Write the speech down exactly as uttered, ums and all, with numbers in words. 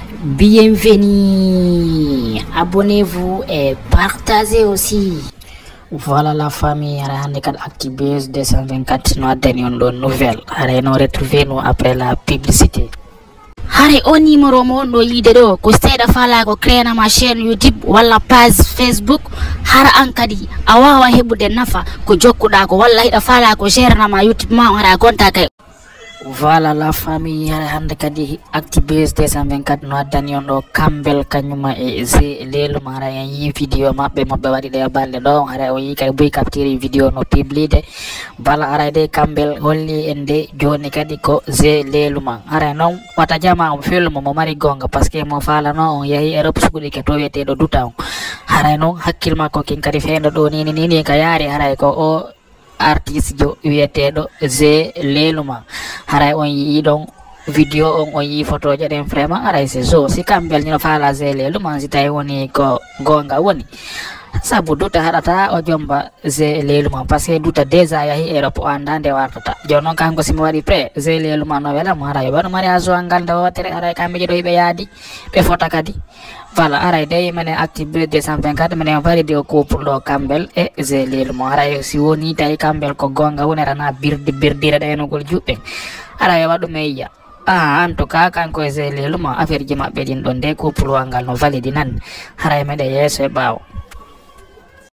Bienvenue, abonnez-vous et partagez aussi. Voilà la famille, on est Actibuzz deux cent vingt-quatre, nous avons une nouvelle. Nous retrouver nous après la publicité. Hare o numéro mo no yide do ko seeda fala ko créer ma chaîne YouTube wala page Facebook har an kadi a wawa hebude nafa ko jokkuda ko walla hida fala ko share na ma YouTube ma wara konta kay. Voilà la famille, hande kadi Actibuzz deux cent vingt-quatre no addani on do kambel kanyuma e ze lelu mara yi video mabbe mabbe wadi de balde do hare o yi kay buy capture video no publide bala ara de kambel holli ende joni kadi ko ze lelu ma ara non wata jama on film mo mari gonga parce que mo fala no on yahi Europe sugudi ke to wete do duta hare non hakkil ma ko kin kadi fendo do ni ni ni ka yari hare ko o artiste jo wietedo ze leluma haray on yi don video on on yi photo je den vraiment haray c'est so si kambel ni fala ze leluma si tay woni ko gonga woni sabu duta harata o jomba ze leluma parce que duta déjà yahi Europe andande wartata jono kanko simi wadi pre ze leluma no wela mo haray bano mari azo angal do wotere haray kambe do be yadi be fota kadi. Voilà, aray day mene Actibuzz deux cent vingt-quatre mene valide ko pour lo kambel e ze leluma aray si woni tay kambel ko gonga woni rana birdi birdira de no gol jubbe aray wadu meya ah en tout cas kanko e ze leluma affaire ji mabbe din don de ko pour wangal no valide nan aray mede yeso bawo.